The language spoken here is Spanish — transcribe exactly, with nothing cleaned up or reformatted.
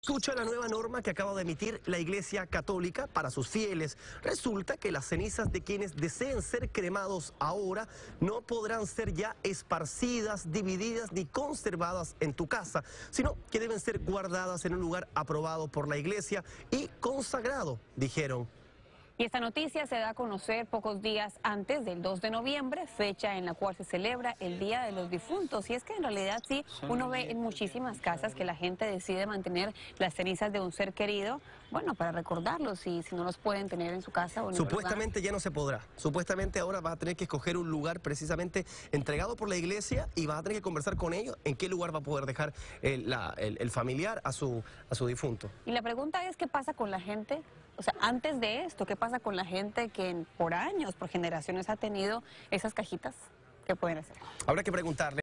Escucha la nueva norma que acaba de emitir la Iglesia Católica para sus fieles. Resulta que las cenizas de quienes deseen ser cremados ahora no podrán ser ya esparcidas, divididas ni conservadas en tu casa, sino que deben ser guardadas en un lugar aprobado por la Iglesia y consagrado, dijeron. Y esta noticia se da a conocer pocos días antes del dos de noviembre, fecha en la cual se celebra el Día de los Difuntos. Y es que en realidad sí, uno ve en muchísimas casas que la gente decide mantener las cenizas de un ser querido, bueno, para recordarlos y si no los pueden tener en su casa o en Supuestamente ya no se podrá. Supuestamente ahora vas a tener que escoger un lugar precisamente entregado por la Iglesia y vas a tener que conversar con ellos en qué lugar va a poder dejar el, la, el, el familiar a su, a su difunto. Y la pregunta es, ¿qué pasa con la gente? O sea, antes de esto, ¿qué pasa con la gente que por años, por generaciones ha tenido esas cajitas? ¿Qué pueden hacer? Habrá que preguntarle.